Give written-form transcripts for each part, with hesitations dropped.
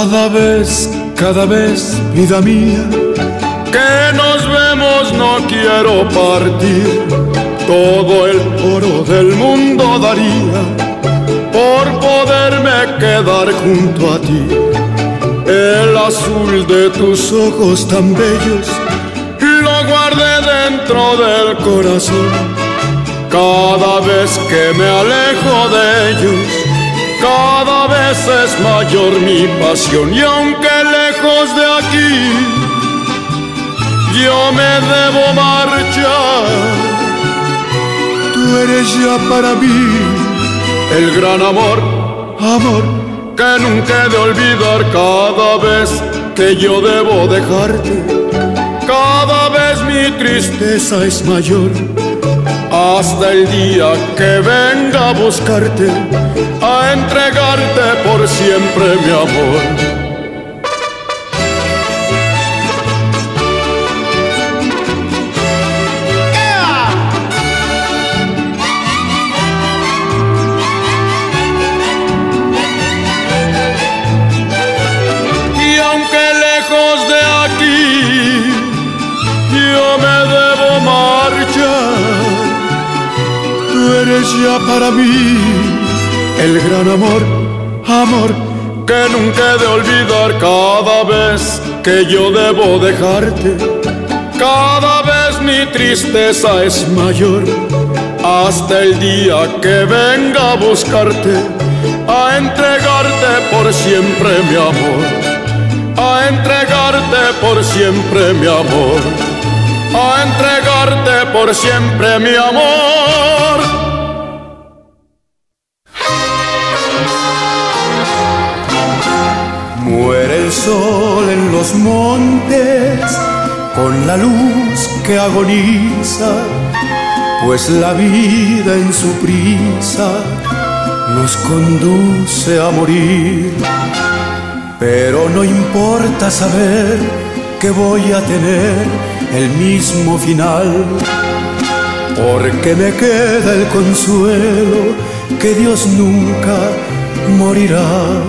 Cada vez, vida mía, que nos vemos no quiero partir. Todo el oro del mundo daría por poderme quedar junto a ti. El azul de tus ojos tan bellos lo guardé dentro del corazón. Cada vez que me alejo de ellos, cada vez es mayor mi pasión. Y aunque lejos de aquí yo me debo marchar, tú eres ya para mí el gran amor, amor que nunca he de olvidar. Cada vez que yo debo dejarte, cada vez mi tristeza es mayor, hasta el día que venga a buscarte, a entregarte por siempre mi amor. Eres ya para mí el gran amor, amor que nunca he de olvidar. Cada vez que yo debo dejarte, cada vez mi tristeza es mayor, hasta el día que venga a buscarte, a entregarte por siempre mi amor, a entregarte por siempre mi amor, a entregarte por siempre mi amor. Muere el sol en los montes con la luz que agoniza, pues la vida en su prisa nos conduce a morir. Pero no importa saber que voy a tener el mismo final, porque me queda el consuelo que Dios nunca morirá.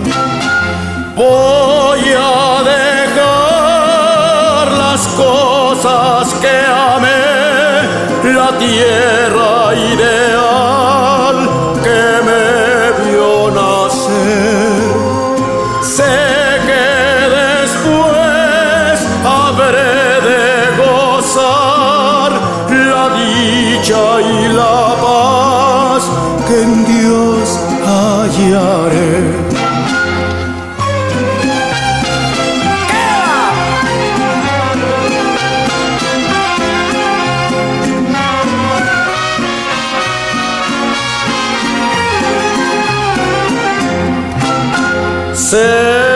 Voy a dejar las cosas que amé, la tierra ideal que me vio nacer. Sé que después habré de gozar la dicha y la paz que en Dios hallaré. Sé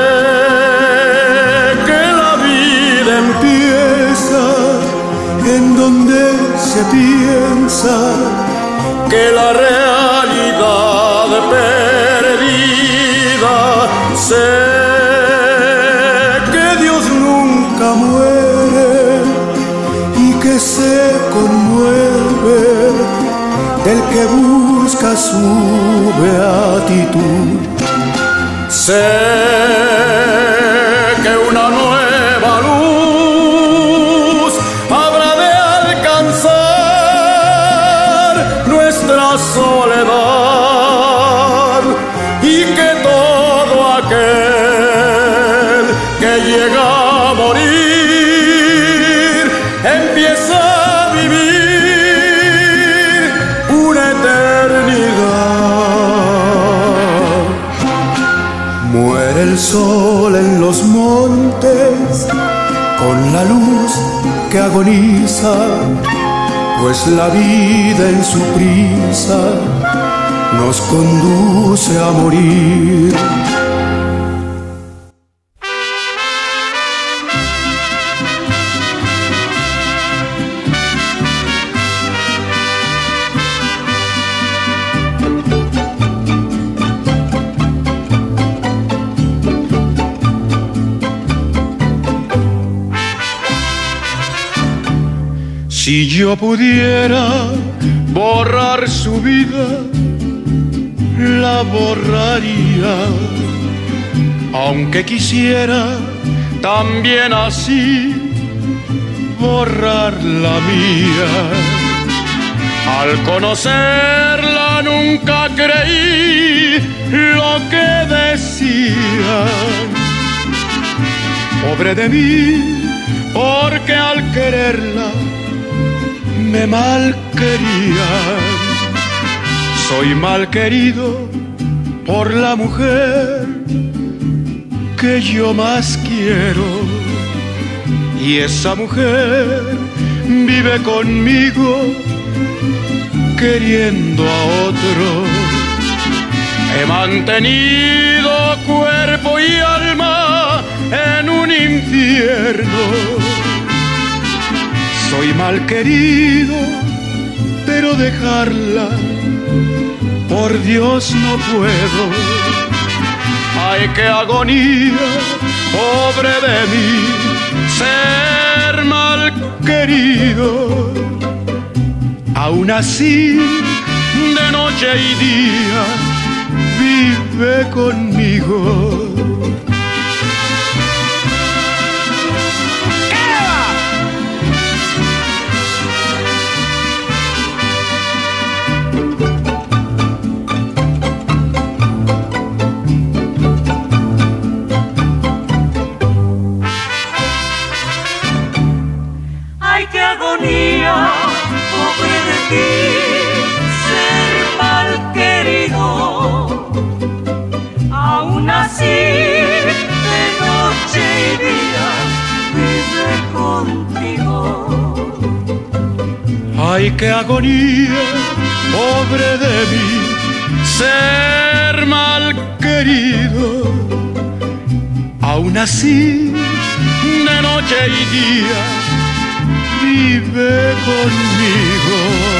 que la vida empieza en donde se piensa que la realidad perdida. Sé que Dios nunca muere y que se conmueve del que busca su beatitud. Sé que una nueva luz habrá de alcanzar nuestra soledad y que todo aquel que llega a morir empieza a vivir una eternidad. Muere el sol en los montes con la luz que agoniza, pues la vida en su prisa nos conduce a morir. Si yo pudiera borrar su vida, la borraría, aunque quisiera también así borrar la mía. Al conocerla nunca creí lo que decían. Pobre de mí, porque al quererla me mal querían. Soy mal querido por la mujer que yo más quiero, y esa mujer vive conmigo queriendo a otro. He mantenido cuerpo y alma en un infierno. Soy mal querido, pero dejarla por Dios no puedo. Ay, qué agonía, pobre de mí, ser mal querido. Aún así, de noche y día, vive conmigo. Ay, qué agonía, pobre de ti, ser mal querido. Aún así, de noche y día, vive contigo. Ay, qué agonía, pobre de mí, ser mal querido. Aún así, de noche y día, vive conmigo.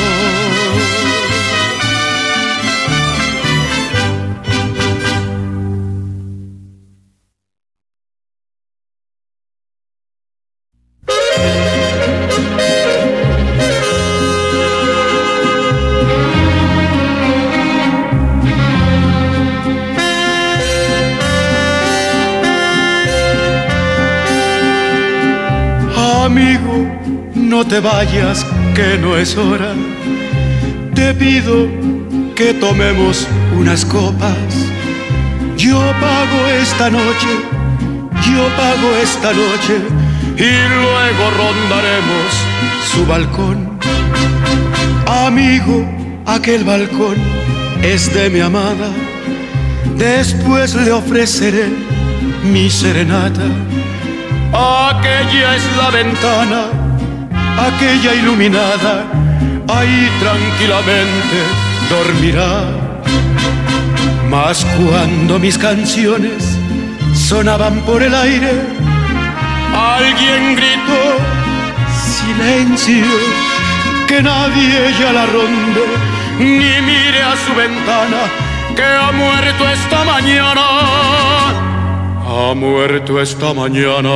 Amigo, no te vayas, que no es hora. Te pido que tomemos unas copas. Yo pago esta noche, yo pago esta noche, y luego rondaremos su balcón. Amigo, aquel balcón es de mi amada. Después le ofreceré mi serenata. Aquella es la ventana, aquella iluminada, ahí tranquilamente dormirá. Mas cuando mis canciones sonaban por el aire, alguien gritó: silencio, que nadie ya la ronde, ni mire a su ventana, que ha muerto esta mañana. Ha muerto esta mañana.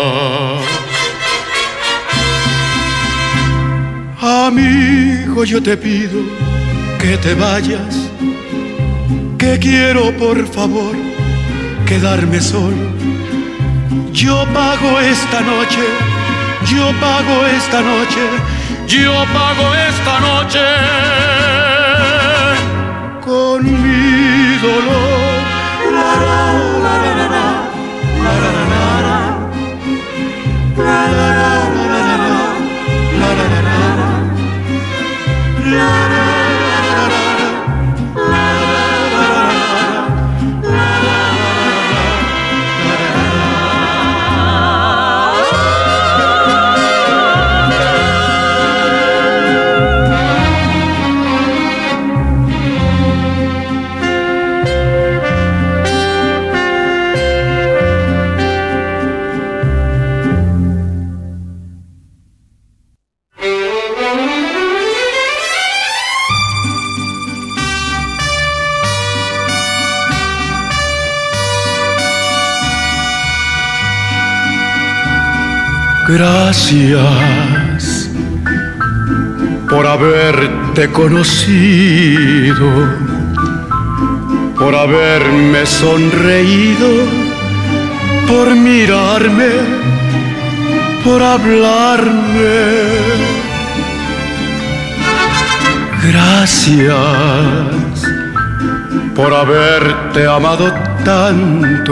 Amigo, yo te pido que te vayas, que quiero por favor quedarme solo. Yo pago esta noche, yo pago esta noche, yo pago esta noche con mi dolor. La, la, la, la, la, la. La la la la la la la la la la. Gracias por haberte conocido, por haberme sonreído por mirarme, por hablarme. Gracias por haberte amado tanto,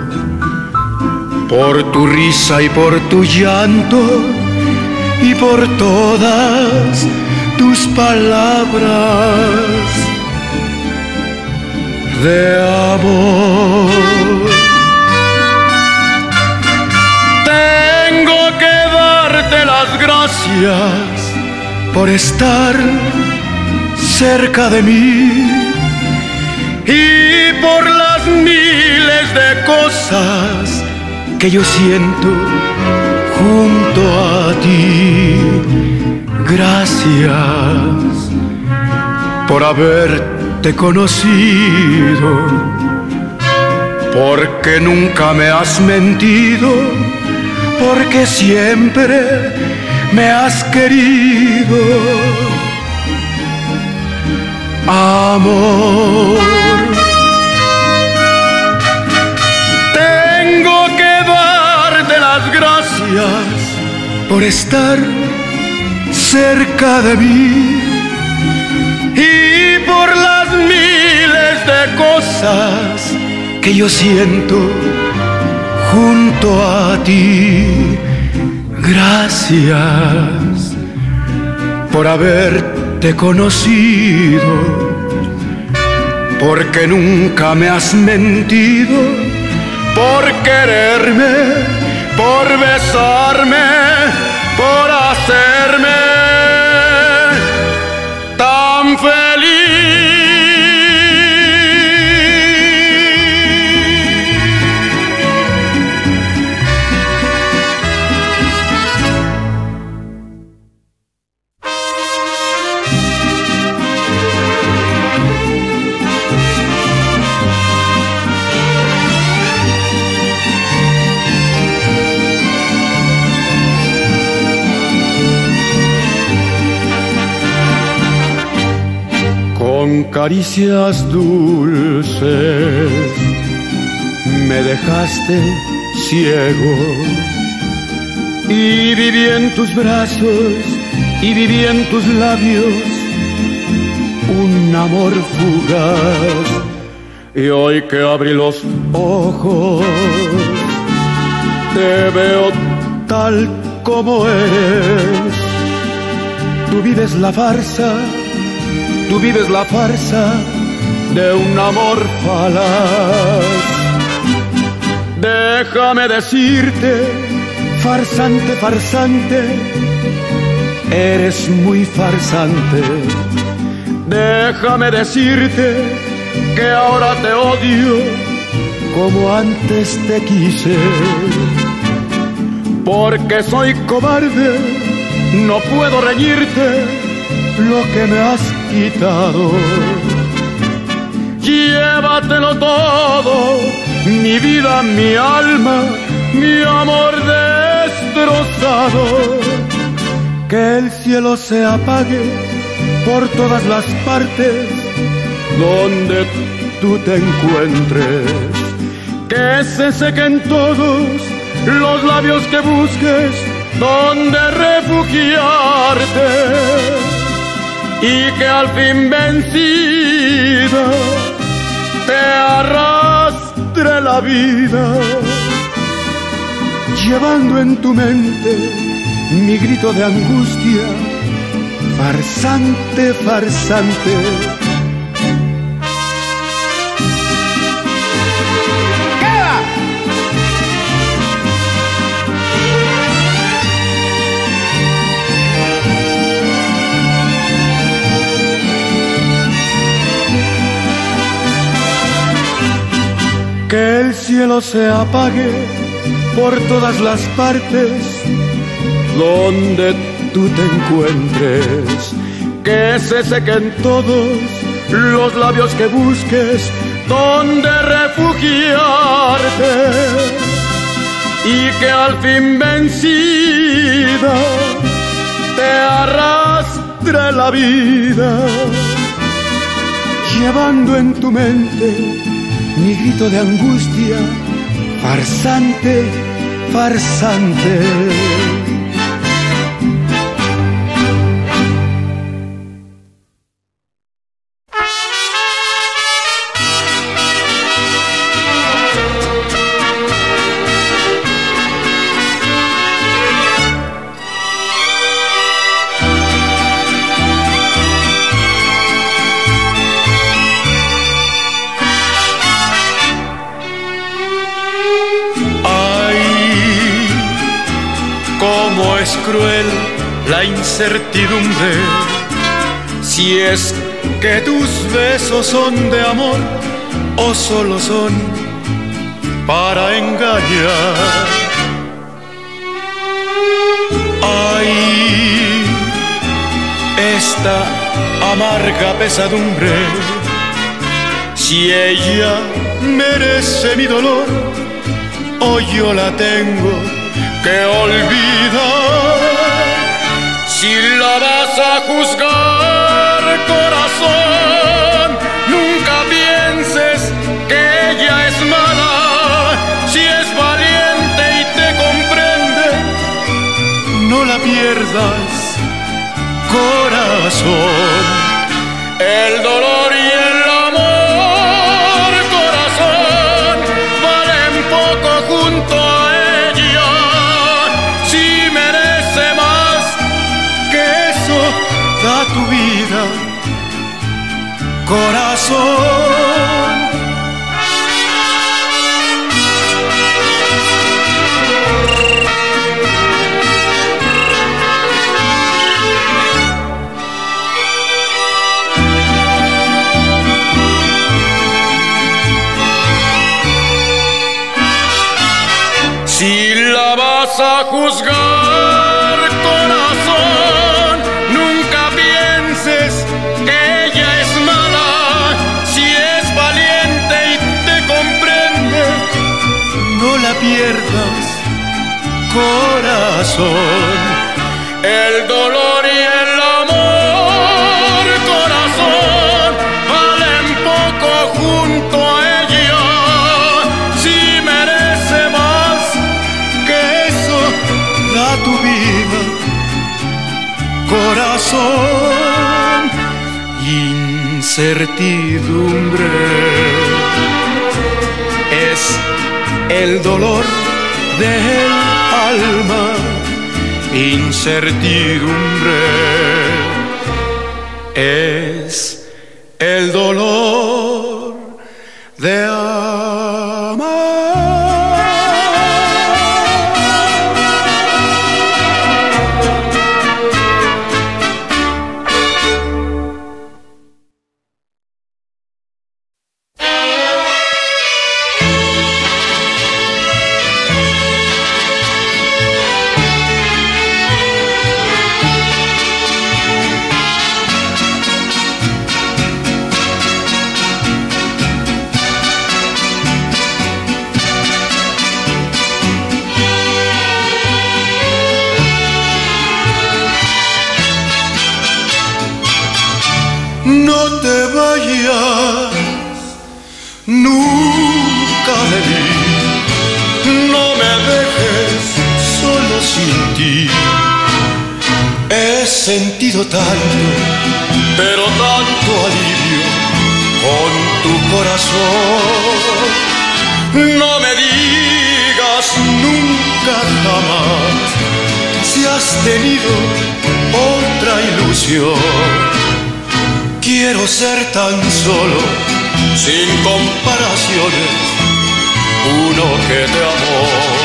por tu risa y por tu llanto, y por todas tus palabras de amor. Tengo que darte las gracias por estar cerca de mí y por las miles de cosas que yo siento junto a ti. Gracias por haberte conocido, porque nunca me has mentido, porque siempre me has querido. Amor, tengo que darte las gracias por estar cerca de mí y por las miles de cosas que yo siento junto a ti. Gracias por haberte conocido, porque nunca me has mentido, por quererme, por besarme, por hacerme tan feliz. Con caricias dulces me dejaste ciego y viví en tus brazos y viví en tus labios un amor fugaz. Y hoy que abrí los ojos te veo tal como eres. Tú vives la farsa, tú vives la farsa de un amor falaz. Déjame decirte, farsante, farsante, eres muy farsante. Déjame decirte que ahora te odio como antes te quise. Porque soy cobarde, no puedo reñirte lo que me has quitado. Llévatelo todo, mi vida, mi alma, mi amor destrozado. Que el cielo se apague por todas las partes donde tú te encuentres. Que se sequen todos los labios que busques donde refugiarte. Y que al fin vencida te arrastre la vida, llevando en tu mente mi grito de angustia, farsante, farsante. Que el cielo se apague por todas las partes donde tú te encuentres. Que se sequen todos los labios que busques donde refugiarte. Y que al fin vencida te arrastre la vida, llevando en tu mente mi grito de angustia, farsante, farsante. Es cruel la incertidumbre, si es que tus besos son de amor o solo son para engañar. Ay, esta amarga pesadumbre, si ella merece mi dolor o yo la tengo que olvidar. Si la vas a juzgar, corazón, nunca pienses que ella es mala. Si es valiente y te comprende, no la pierdas, corazón. El dolor y el amor, corazón, valen poco junto a tu vida, corazón. Si la vas a juzgar, corazón, nunca pienses que ella es mala. Si es valiente y te comprende, no la pierdas, corazón. El dolor y el amor, corazón, valen poco junto a ella. Si merece más que eso, da tu vida, corazón. Incertidumbre es el dolor del alma. Incertidumbre es el dolor de amar. No te vayas nunca de mí, no me dejes solo sin ti. He sentido tanto, pero tanto alivio con tu corazón. No me digas nunca jamás si has tenido otra ilusión. Quiero ser tan solo, sin comparaciones, uno que te amó.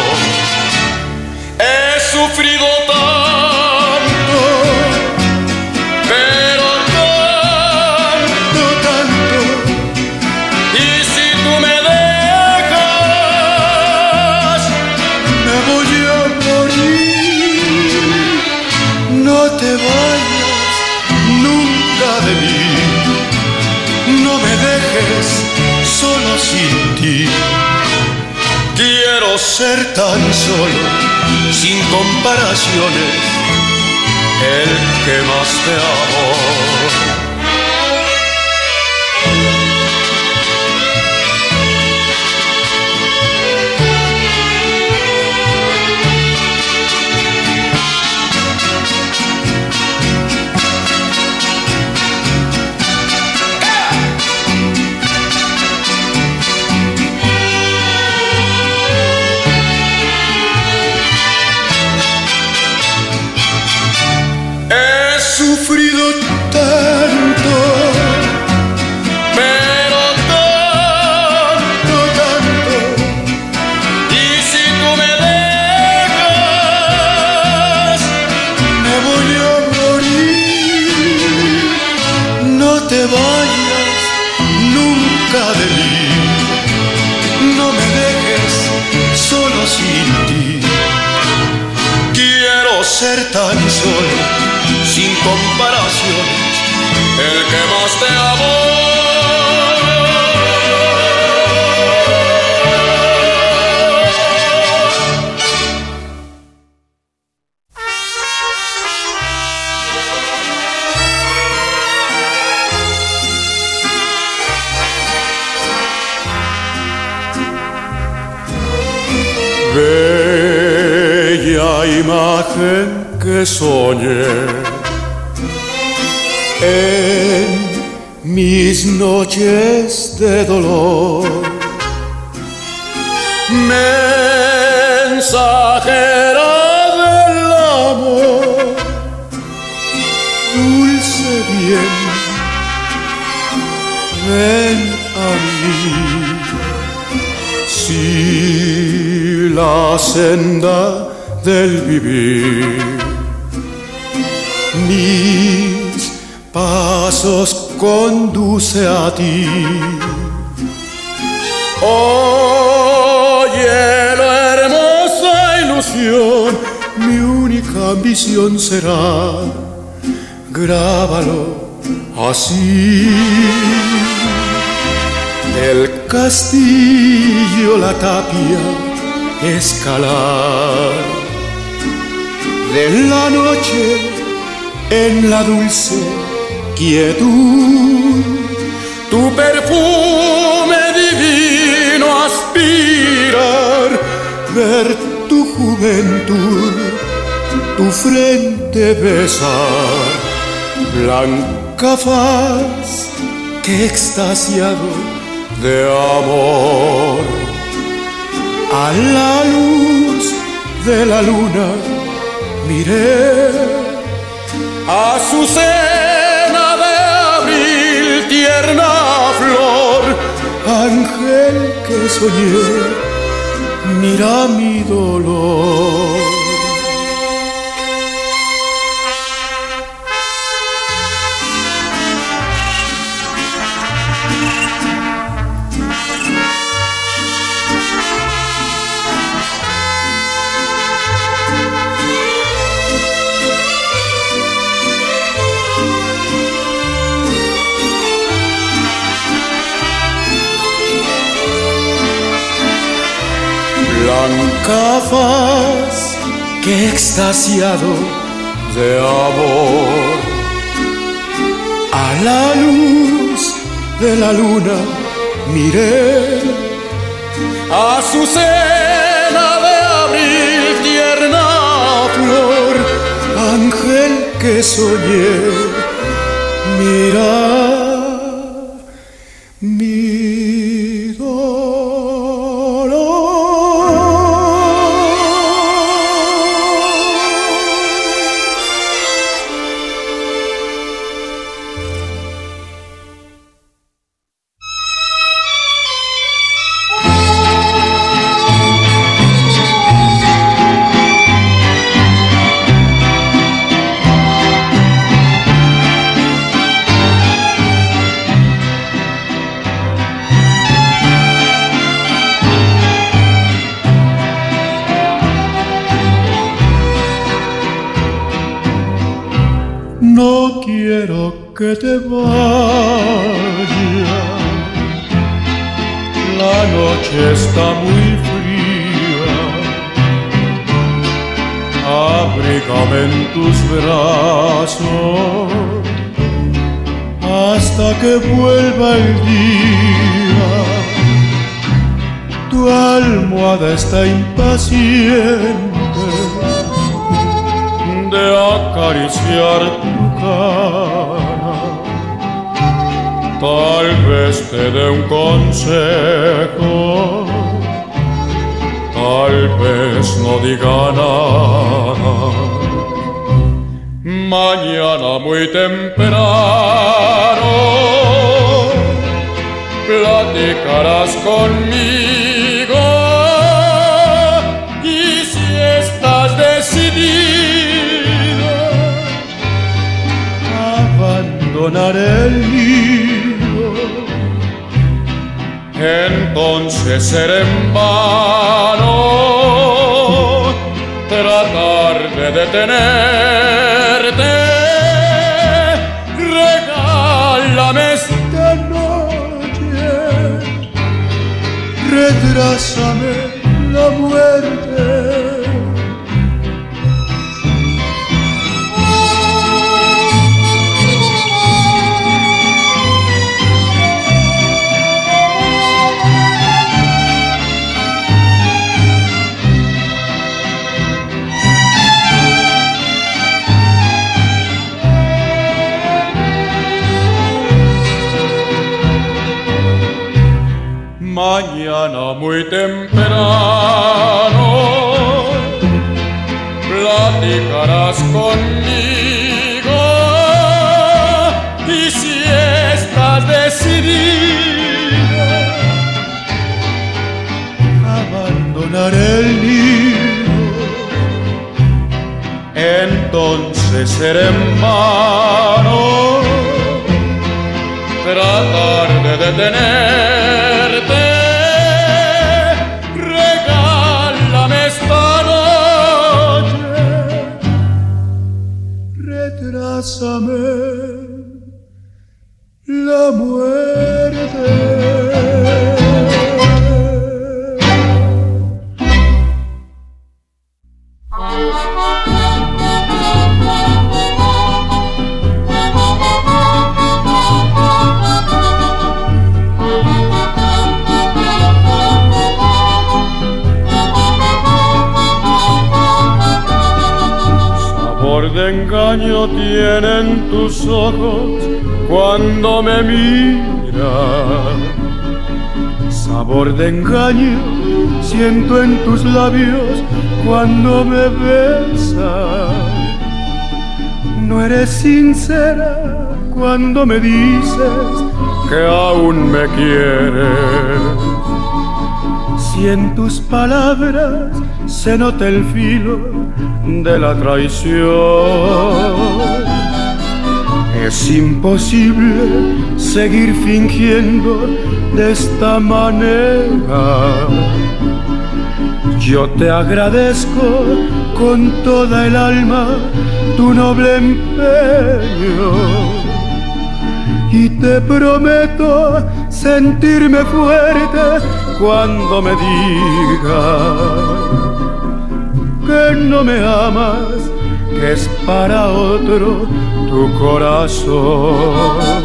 He sufrido tanto, pero tanto, tanto. Y si tú me dejas, me voy a morir. No te vayas nunca de mí. No me dejes solo sin ti. Quiero ser tan solo, sin comparaciones, el que más te amo. sin ti. Quiero ser tan solo, sin comparaciones, el que más te amó. Bella imagen que soñé en mis noches de dolor, mensajera del amor, dulce bien, ven a mí. Si la senda del vivir mis pasos conduce a ti, oye la hermosa ilusión, mi única ambición será, grábalo así. El castillo, la tapia, escalar de la noche en la dulce quietud, tu perfume divino aspirar, ver tu juventud, tu frente besar, blanca faz que extasiado de amor, a la luz de la luna miré, azucena de abril, tierna flor, ángel que soñé, mira mi dolor. Blanca faz que extasiado de amor, a la luz de la luna miré, azucena de abril, tierna flor, ángel que soñé, mira mi No quiero que te vayas, la noche está muy fría, abrígame en tus brazos hasta que vuelva el día. Tu almohada está impaciente de acariciar tu cara, tal vez te dé un consejo, tal vez no diga nada. Mañana muy temprano platicarás conmigo, y si estás decidido a abandonar el nido, entonces será en vano tenerte. Regálame esta noche, retrásame la muerte. Mañana muy temprano platicarás conmigo, y si estás decidida a abandonar el nido, entonces será en vano tratar de detenerte. Regálame esta noche, retrásame la muerte. De engaño tienen tus ojos cuando me miras, sabor de engaño siento en tus labios cuando me besas. No eres sincera cuando me dices que aún me quieres. Si en tus palabras se nota el filo de la traición, es imposible seguir fingiendo de esta manera. Yo te agradezco con toda el alma tu noble empeño, y te prometo sentirme fuerte cuando me digas que no me amas, que es para otro tu corazón.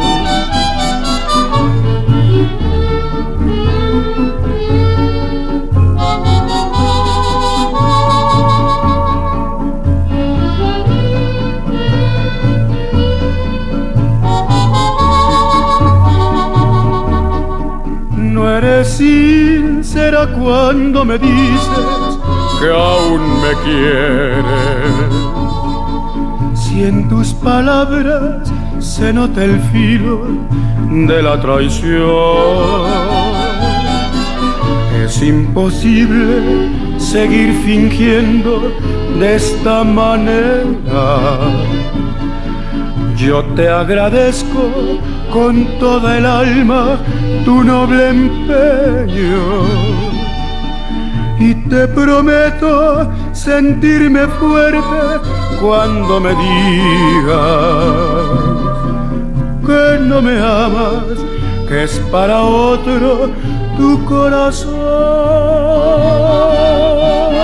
No eres sincera cuando me dices que aún me quieres. Si en tus palabras se nota el filo de la traición, es imposible seguir fingiendo de esta manera. Yo te agradezco con toda el alma tu noble empeño, y te prometo sentirme fuerte cuando me digas que no me amas, que es para otro tu corazón.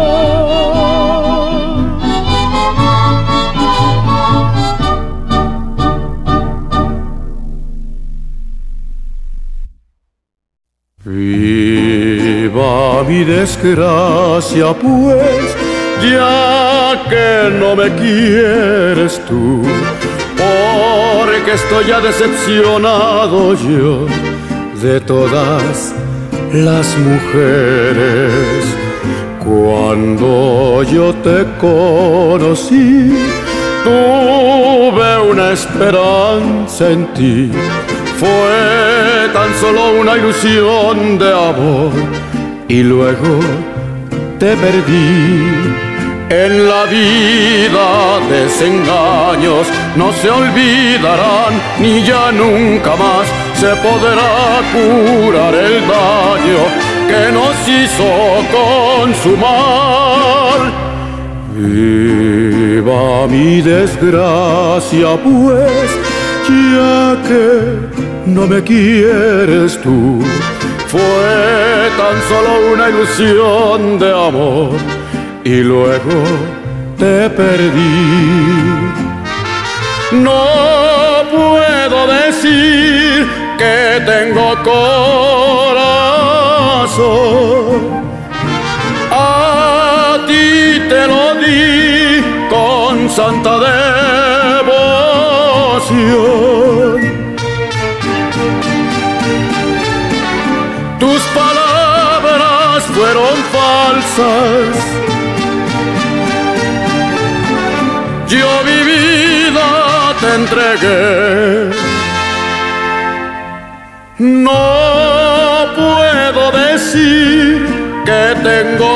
Viva mi desgracia, pues, ya que no me quieres tú, porque estoy ya decepcionado yo de todas las mujeres. Cuando yo te conocí, tuve una esperanza en ti. Fue tan solo una ilusión de amor y luego te perdí. En la vida desengaños no se olvidarán, ni ya nunca más se podrá curar el daño que nos hizo consumar. Viva mi desgracia, pues, ya que no me quieres tú. Fue tan solo una ilusión de amor y luego te perdí. No puedo decir que tengo corazón. A ti te lo di con santa devoción. Tus palabras fueron falsas. Yo mi vida te entregué. No puedo decir que tengo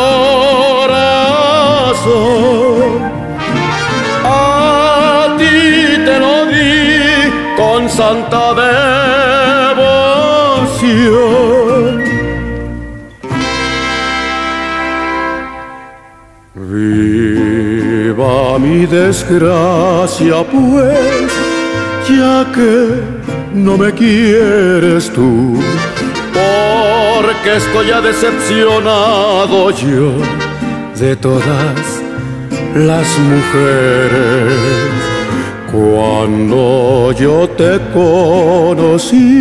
corazón. A ti te lo di con santa devoción. Viva mi desgracia, pues, ya que no me quieres tú, porque estoy ya decepcionado yo de todas las mujeres. Cuando yo te conocí,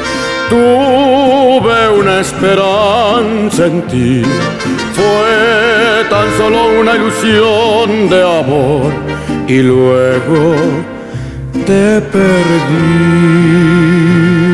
tuve una esperanza en ti. Fue tan solo una ilusión de amor y luego te perdí.